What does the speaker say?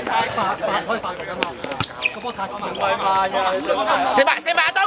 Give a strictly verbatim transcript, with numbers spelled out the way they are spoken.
發發可以發㗎嘛，個波太慢㗎， 四百四百多。